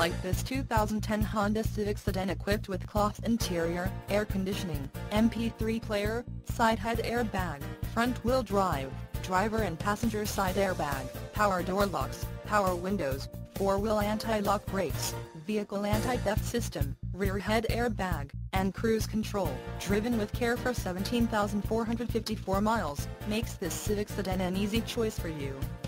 like this 2010 Honda Civic Sedan equipped with cloth interior, air conditioning, MP3 player, side head airbag, front-wheel drive, driver and passenger side airbag, power door locks, power windows, four-wheel anti-lock brakes, vehicle anti-theft system, rear head airbag, and cruise control. Driven with care for 17,454 miles, makes this Civic Sedan an easy choice for you.